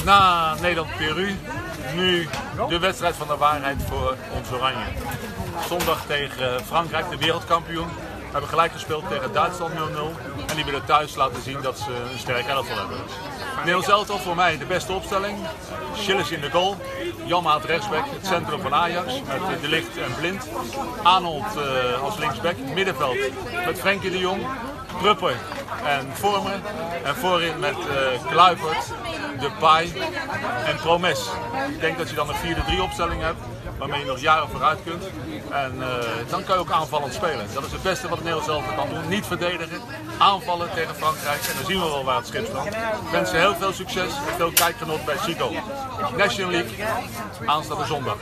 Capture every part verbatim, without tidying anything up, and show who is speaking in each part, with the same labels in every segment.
Speaker 1: Na Nederland-Peru, nu de wedstrijd van de waarheid voor ons Oranje. Zondag tegen Frankrijk, de wereldkampioen. We hebben gelijk gespeeld tegen Duitsland nul nul en die willen thuis laten zien dat ze een sterk elftal hebben. Nederlands elftal voor mij de beste opstelling. Schilles in de goal, Janmaat rechtsback, het centrum van Ajax met De Ligt en Blind. Arnold uh, als linksback, middenveld met Frenkie de Jong, Prupper en Vormer. En voorin met uh, Kluivert, Depay en Promes. Ik denk dat je dan een vier drie opstelling hebt, waarmee je nog jaren vooruit kunt. En uh, dan kan je ook aanvallend spelen. Dat is het beste wat het Nederlands elftal kan doen. Niet verdedigen, aanvallen tegen Frankrijk. En dan zien we wel waar het schip staat. Ik wens je heel veel succes en veel kijkgenot bij Chico. National League, aanstaande zondag.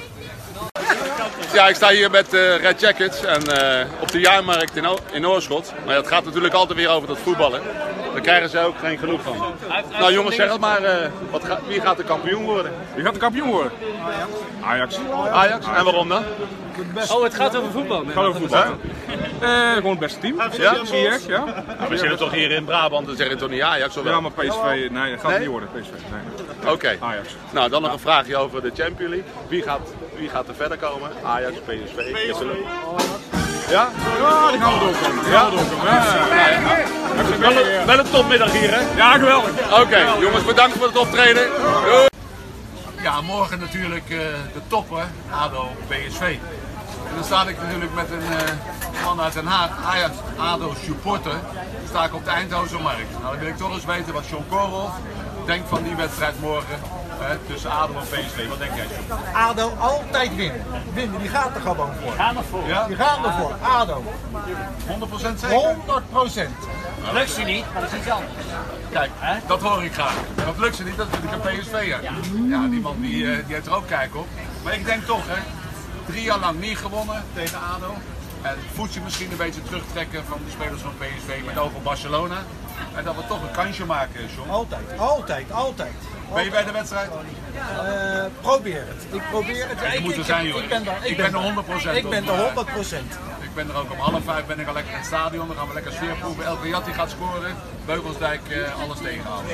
Speaker 1: Ja, ik sta hier met uh, Red Jackets en uh, op de jaarmarkt in, o in Oorschot. Maar het gaat natuurlijk altijd weer over dat voetballen. Daar krijgen ze ook geen genoeg van. Nou jongens, zeg het maar, uh, wat ga wie gaat de kampioen worden?
Speaker 2: Wie gaat de kampioen worden? Ajax.
Speaker 1: Ajax? En waarom dan?
Speaker 3: Oh, het gaat over voetbal.
Speaker 2: Het gaat over voetbal. Uh, gewoon het beste team.
Speaker 1: Ja?
Speaker 2: Zie je, ja?
Speaker 1: Nou, we zitten toch hier in Brabant, dan zeg je toch niet Ajax? Of
Speaker 2: ja, maar P S V, nee, dat gaat
Speaker 1: nee?
Speaker 2: niet worden. P S V, nee.
Speaker 1: Oké. Okay.
Speaker 2: Ajax.
Speaker 1: Nou, dan nog een vraagje over de Champions League. Wie gaat, wie gaat er verder komen? Ajax, P S V, P S V. Ja?
Speaker 2: Ja, die gaan we doorkomen.
Speaker 1: Ja? doorkomen. Ja, ja, ja. Ja. Wel, een, wel een topmiddag hier, hè?
Speaker 2: Ja, geweldig.
Speaker 1: Oké, okay, jongens, bedankt voor het optreden. Doei. Ja, morgen natuurlijk uh, de topper, ADO, P S V. En dan sta ik natuurlijk met een uh, man uit Den Haag, Ajax, ADO supporter, sta ik op de Eindhovenmarkt. Nou, dan wil ik toch eens weten wat John Korrel denkt van die wedstrijd morgen uh, tussen ADO en P S V. Wat denk jij, John?
Speaker 4: ADO altijd winnen. Winnen, die gaat er gewoon voor.
Speaker 3: Die gaan ervoor.
Speaker 1: Ja?
Speaker 4: Die gaan ervoor. ADO.
Speaker 1: honderd procent zeker?
Speaker 4: honderd procent.
Speaker 3: Dat lukt ze niet, maar dat is iets anders.
Speaker 1: Kijk, hè? Dat hoor ik graag. En dat lukt ze niet, dat vind ik een P S V'er. Ja. ja, die man die, uh, die heeft er ook kijk op. Maar ik denk toch, hè, drie jaar lang niet gewonnen tegen ADO. En voet je misschien een beetje terugtrekken van de spelers van P S V met over Barcelona. En dat we toch een kansje maken, John.
Speaker 4: Altijd, altijd, altijd.
Speaker 1: Ben je bij de wedstrijd?
Speaker 4: Uh, probeer het. Ik probeer het.
Speaker 1: Ja, je
Speaker 4: ik,
Speaker 1: moet er
Speaker 4: ik,
Speaker 1: zijn,
Speaker 4: ik,
Speaker 1: joh.
Speaker 4: ik ben er, ik,
Speaker 1: ik ben er honderd procent.
Speaker 4: Ik ben er honderd procent.
Speaker 1: Ik ben er ook om half vijf ben ik al lekker in het stadion. Dan gaan we lekker sfeer proeven. Elke Jat die gaat scoren. Beugelsdijk uh, alles tegenhouden.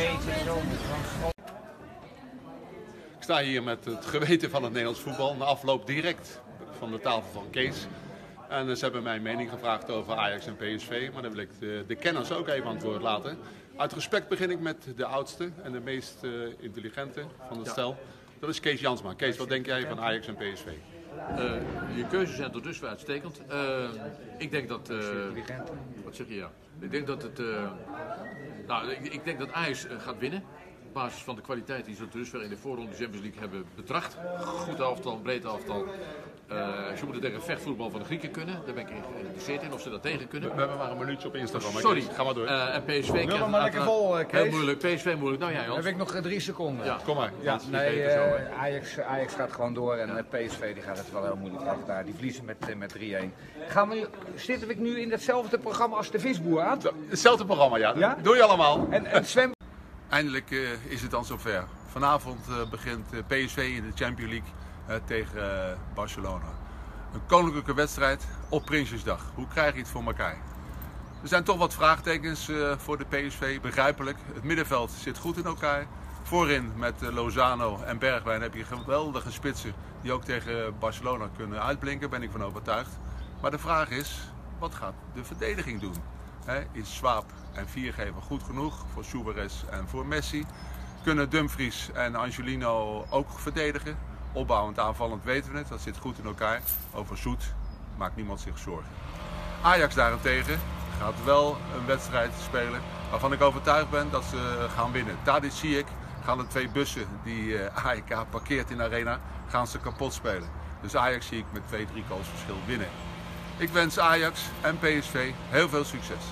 Speaker 1: Ik sta hier met het geweten van het Nederlands voetbal. Na afloop direct van de tafel van Kees. En ze hebben mijn mening gevraagd over Ajax en P S V. Maar dan wil ik de, de kenners ook even aan het woord laten. Uit respect begin ik met de oudste en de meest uh, intelligente van het stel. Dat is Kees Jansma. Kees, wat denk jij van Ajax en P S V?
Speaker 5: Uh, je keuzes zijn tot dusver uitstekend. Uh, ik denk dat... Uh, wat zeg je, ja? Ik denk dat het... Uh, nou, ik, ik denk dat Ajax uh, gaat winnen. Op basis van de kwaliteit die ze tot dusver in de voorronde Champions League hebben betracht. Goed aftal, breed aftal. Uh, ze moeten tegen vechtvoetbal van de Grieken kunnen. Daar ben ik geïnteresseerd in of ze dat tegen kunnen.
Speaker 1: We, we hebben maar een minuutje op Instagram.
Speaker 5: Sorry.
Speaker 1: Ga maar door.
Speaker 5: Uh, en P S V
Speaker 6: Wil
Speaker 5: krijgt
Speaker 6: maar lekker vol, uh, Kees.
Speaker 5: heel moeilijk. P S V moeilijk. Nou ja, Jans.
Speaker 6: Heb ik nog drie seconden.
Speaker 5: Ja.
Speaker 1: Kom maar.
Speaker 6: Ja, nee,
Speaker 5: beter zo,
Speaker 6: uh, Ajax, Ajax gaat gewoon door en ja. P S V die gaat het wel heel moeilijk krijgen daar. Die verliezen met, uh, met drie-een. Gaan we, zitten we nu in hetzelfde programma als de Visboer aan?
Speaker 1: Hetzelfde programma, ja.
Speaker 6: Ja?
Speaker 1: Doe je allemaal.
Speaker 6: En, en zwem...
Speaker 1: Eindelijk uh, is het dan zover. Vanavond uh, begint uh, P S V in de Champions League uh, tegen uh, Barcelona. Een koninklijke wedstrijd op Prinsjesdag. Hoe krijg je het voor elkaar? Er zijn toch wat vraagtekens uh, voor de P S V, begrijpelijk. Het middenveld zit goed in elkaar. Voorin met uh, Lozano en Bergwijn heb je geweldige spitsen die ook tegen Barcelona kunnen uitblinken, ben ik van overtuigd. Maar de vraag is, wat gaat de verdediging doen? He, is Swaap en Viergever goed genoeg voor Suarez en voor Messi? Kunnen Dumfries en Angelino ook verdedigen? Opbouwend, aanvallend weten we het, dat zit goed in elkaar. Over Zoet maakt niemand zich zorgen. Ajax daarentegen gaat wel een wedstrijd spelen waarvan ik overtuigd ben dat ze gaan winnen. Tadic Ziyech gaan de twee bussen die uh, A E K parkeert in de arena, gaan ze kapot spelen. Dus Ajax zie ik met twee, drie goals verschil winnen. Ik wens Ajax en P S V heel veel succes.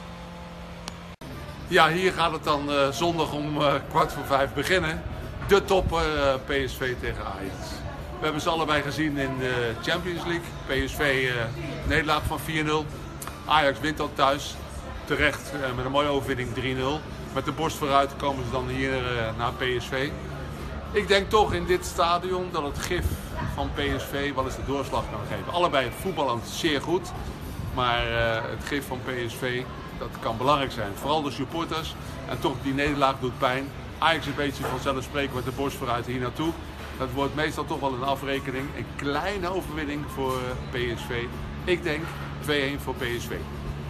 Speaker 1: Ja, hier gaat het dan uh, zondag om uh, kwart voor vijf beginnen. De topper uh, P S V tegen Ajax. We hebben ze allebei gezien in de Champions League. P S V uh, nederlaag van vier nul. Ajax wint dan thuis. Terecht uh, met een mooie overwinning drie nul. Met de borst vooruit komen ze dan hier uh, naar P S V. Ik denk toch in dit stadion dat het gif van P S V wel eens de doorslag kan geven. Allebei voetballend zeer goed. Maar uh, het gif van P S V, dat kan belangrijk zijn. Vooral de supporters. En toch, die nederlaag doet pijn. Ajax een beetje vanzelfsprekend met de borst vooruit hier naartoe. Dat wordt meestal toch wel een afrekening. Een kleine overwinning voor P S V. Ik denk twee-een voor P S V.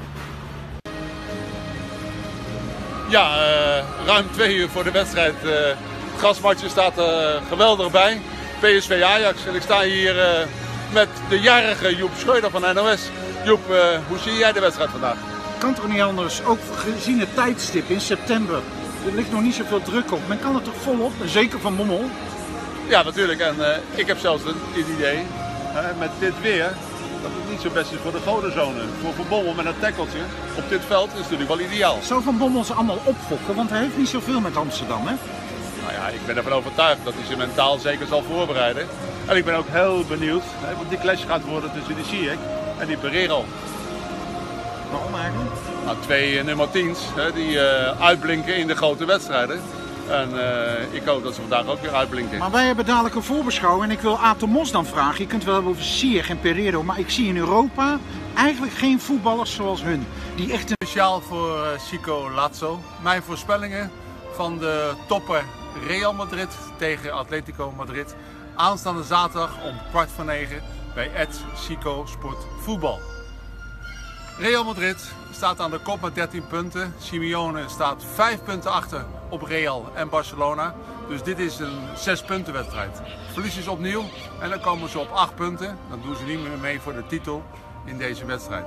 Speaker 1: Ja, uh, ruim twee uur voor de wedstrijd. Uh, het grasmatje staat er uh, geweldig bij. P S V Ajax. En ik sta hier uh, met de jarige Joep Schreuder van N O S. Joep, uh, hoe zie jij de wedstrijd vandaag?
Speaker 7: Kan toch niet anders, ook gezien het tijdstip in september. Er ligt nog niet zoveel druk op. Men kan er toch volop, zeker van Bommel.
Speaker 1: Ja, natuurlijk. En uh, ik heb zelfs een, een idee, uh, met dit weer, dat het niet zo best is voor de godenzone. Voor Van Bommel met een tackeltje op dit veld is natuurlijk wel ideaal.
Speaker 7: Zou Van Bommel ze allemaal opfokken, want hij heeft niet zoveel met Amsterdam, hè?
Speaker 1: Nou ja, ik ben ervan overtuigd dat hij ze mentaal zeker zal voorbereiden. En ik ben ook heel benieuwd, hè, want die clash gaat worden tussen die Ziyech en die Pereiro.
Speaker 7: Waarom eigenlijk?
Speaker 1: Nou, twee nummer tien's hè, die uh, uitblinken in de grote wedstrijden. En uh, ik hoop dat ze vandaag ook weer uitblinken.
Speaker 7: Maar wij hebben dadelijk een voorbeschouwing en ik wil Aad de Mos dan vragen. Je kunt wel hebben over Ziyech en Pereiro, maar ik zie in Europa eigenlijk geen voetballers zoals hun. Die echt een...
Speaker 1: Speciaal voor uh, Chico Lazzo. Mijn voorspellingen van de topper Real Madrid tegen Atletico Madrid. Aanstaande zaterdag om kwart voor negen bij at Chico Sport Voetbal. Real Madrid staat aan de kop met dertien punten. Simeone staat vijf punten achter op Real en Barcelona. Dus dit is een zes punten wedstrijd. Verliezen ze opnieuw en dan komen ze op acht punten. Dan doen ze niet meer mee voor de titel in deze wedstrijd.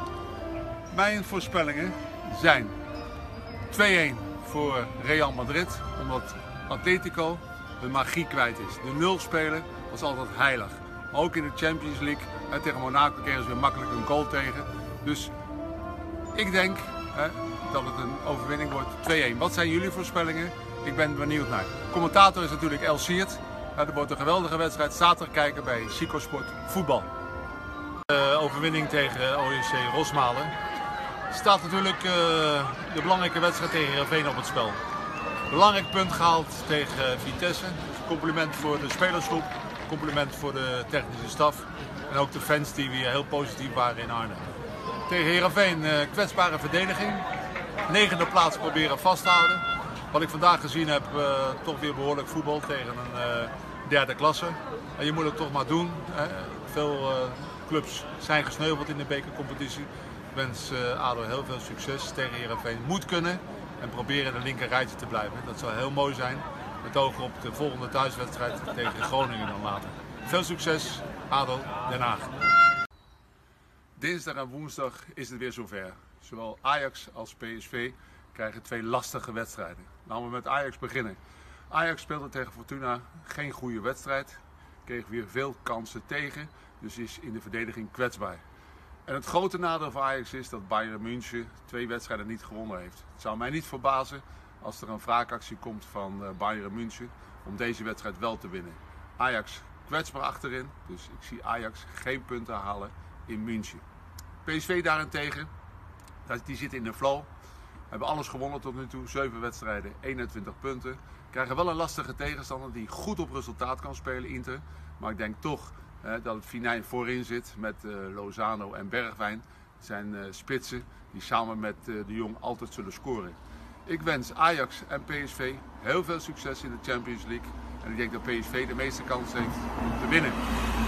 Speaker 1: Mijn voorspellingen zijn twee-een voor Real Madrid. Omdat Atletico de magie kwijt is. De nul spelen was altijd heilig. Maar ook in de Champions League en tegen Monaco kregen ze weer makkelijk een goal tegen. Dus ik denk hè, dat het een overwinning wordt twee-een. Wat zijn jullie voorspellingen? Ik ben benieuwd naar. Commentator is natuurlijk El Siert. Er wordt een geweldige wedstrijd. Zaterdag kijken bij Chico Sport Voetbal. De overwinning tegen O S C Rosmalen. Staat natuurlijk uh, de belangrijke wedstrijd tegen Heerenveen op het spel. Belangrijk punt gehaald tegen Vitesse. Compliment voor de spelersgroep. Compliment voor de technische staf. En ook de fans die weer heel positief waren in Arnhem. Tegen Heerenveen uh, kwetsbare verdediging. Negende plaats proberen vast te houden. Wat ik vandaag gezien heb, uh, toch weer behoorlijk voetbal tegen een uh, derde klasse. En je moet het toch maar doen. Hè. Veel uh, clubs zijn gesneuveld in de bekercompetitie. Ik wens uh, A D O heel veel succes tegen Heerenveen. Moet kunnen en proberen in de linker rijtje te blijven. Dat zou heel mooi zijn. Met oog op de volgende thuiswedstrijd tegen Groningen dan later. Veel succes, A D O Den Haag. Dinsdag en woensdag is het weer zover. Zowel Ajax als P S V krijgen twee lastige wedstrijden. Laten we met Ajax beginnen. Ajax speelde tegen Fortuna geen goede wedstrijd. Kreeg weer veel kansen tegen. Dus is in de verdediging kwetsbaar. En het grote nadeel van Ajax is dat Bayern München twee wedstrijden niet gewonnen heeft. Het zou mij niet verbazen als er een wraakactie komt van Bayern München om deze wedstrijd wel te winnen. Ajax kwetsbaar achterin, dus ik zie Ajax geen punten halen in München. P S V daarentegen, die zit in de flow. Hebben alles gewonnen tot nu toe, zeven wedstrijden, eenentwintig punten. Krijgen wel een lastige tegenstander die goed op resultaat kan spelen, Inter. Maar ik denk toch eh, dat het finijn voorin zit met eh, Lozano en Bergwijn. Het zijn eh, spitsen die samen met eh, de Jong altijd zullen scoren. Ik wens Ajax en P S V heel veel succes in de Champions League. En ik denk dat P S V de meeste kans heeft om te winnen.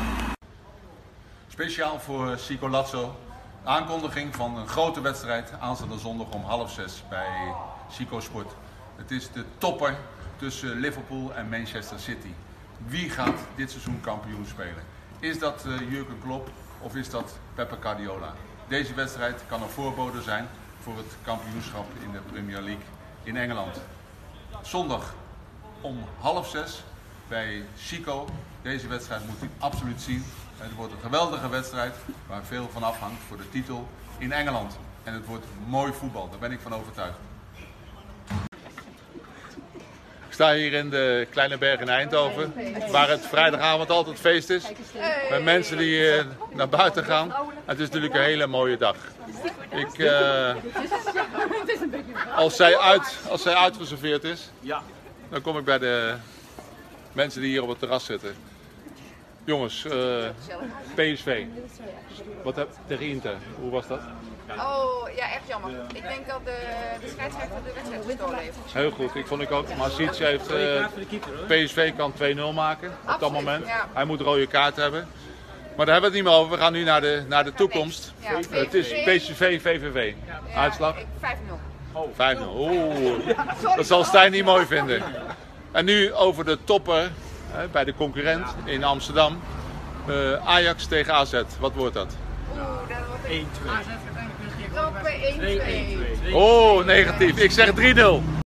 Speaker 1: Speciaal voor Chico Lazzo. Aankondiging van een grote wedstrijd aanstaande zondag om half zes bij Chico Sport. Het is de topper tussen Liverpool en Manchester City. Wie gaat dit seizoen kampioen spelen? Is dat uh, Jurgen Klopp of is dat Pep Guardiola? Deze wedstrijd kan een voorbode zijn voor het kampioenschap in de Premier League in Engeland. Zondag om half zes bij Chico. Deze wedstrijd moet u absoluut zien. Het wordt een geweldige wedstrijd waar veel van afhangt voor de titel in Engeland. En het wordt mooi voetbal, daar ben ik van overtuigd. Ik sta hier in de Kleine Berg in Eindhoven, waar het vrijdagavond altijd feest is. Met mensen die uh, naar buiten gaan. Het is natuurlijk een hele mooie dag. Ik, uh, als, zij uit, als zij uitgeserveerd is, dan kom ik bij de mensen die hier op het terras zitten. Jongens, uh, P S V. Wat heb tegen Inter? Hoe was dat?
Speaker 8: Oh, ja, echt jammer. Ik denk dat de, de scheidsrechter de wedstrijd gestolen heeft.
Speaker 1: Heel goed, ik vond ik ook. Masic heeft uh, P S V kan twee nul maken op
Speaker 8: Absoluut,
Speaker 1: dat moment.
Speaker 8: ja.
Speaker 1: Hij moet een rode kaart hebben. Maar daar hebben we het niet meer over. We gaan nu naar de, naar de toekomst.
Speaker 8: Ja,
Speaker 1: Uh, het is P S V, V V V.
Speaker 8: Ja,
Speaker 1: Uitslag?
Speaker 8: ik- vijf nul.
Speaker 1: vijf nul. Oeh, dat zal Stijn niet mooi vinden. En nu over de topper hè, bij de concurrent in Amsterdam. Uh, Ajax tegen A Z. Wat wordt dat?
Speaker 8: Oeh, dat wordt één twee. één twee.
Speaker 1: Oh, negatief. Ik zeg drie nul.